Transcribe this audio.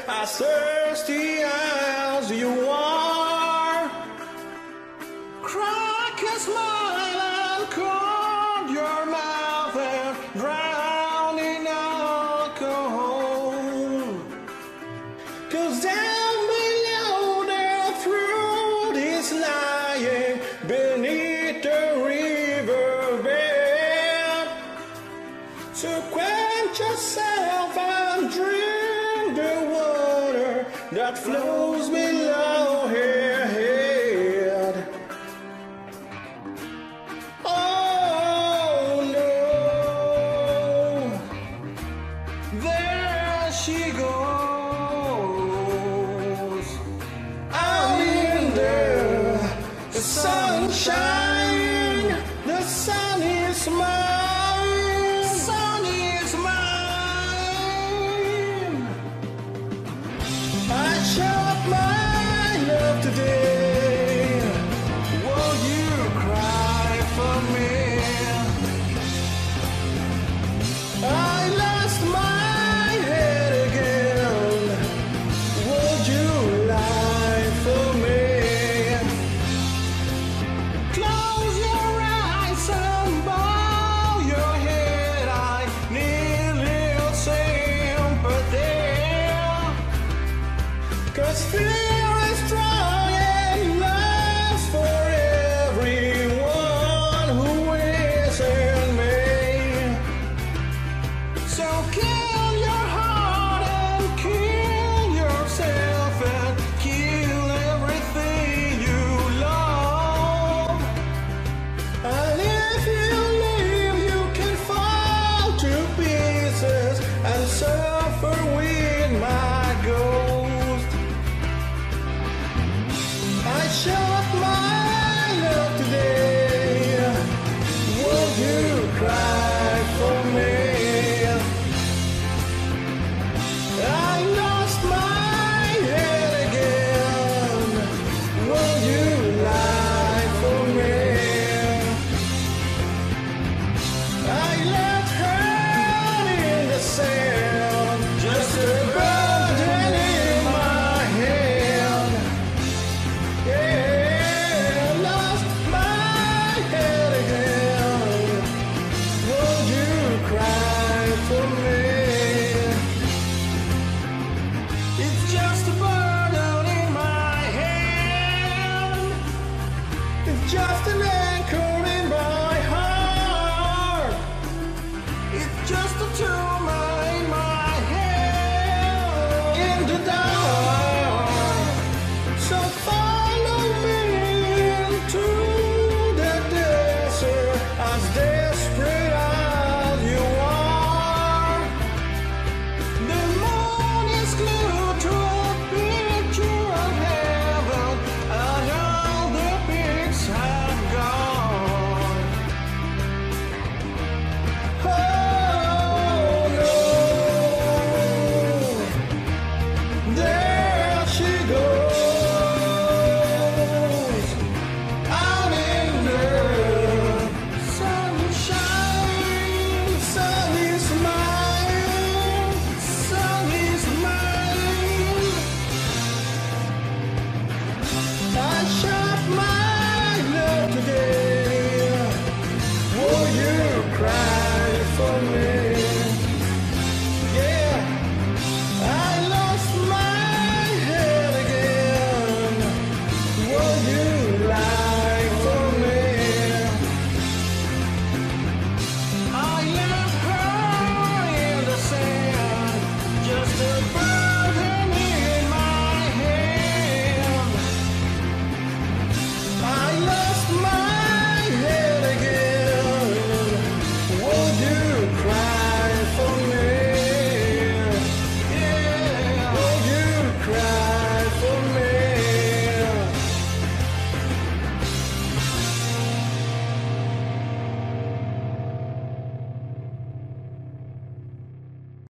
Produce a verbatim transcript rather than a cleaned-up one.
as thirsty as you are. Crack a smile and cork your mouth and drown in alcohol. 'Cause down below their throat is lying beneath the riverbed. So quench yourself and drink the water that flows below her head. Oh no, there she goes, out in the sunshine. The sun is mine, sun is mine. I shot my love today. Will you cry for me? I lost my head again. Would you lie for me? Close your eyes and bow your head. I need little sympathy. 'Cause fear is strong and lasts for everyone who isn't me. So kill your heart and kill yourself and kill everything you love. And if you leave, you can fall to pieces and suffer with my ghost. I shot my love today. Would you cry for me? I lost my head again. Will you lie for me? I left her in the sand, just a burden in my hand. Yeah, lost my head again. Would you cry for me? It's just a burden in my hand. It's just an anchor in my heart. It's just a tumor in my head in the dark. So follow me into the desert, as desperate as you are. The moon is glued to a picture of heaven, and all the pigs have gone. Oh no, there she goes, out in the sunshine. Sun is mine, sun is mine. I shot my love today. Will you cry for me? Yeah, I lost my head again. Will you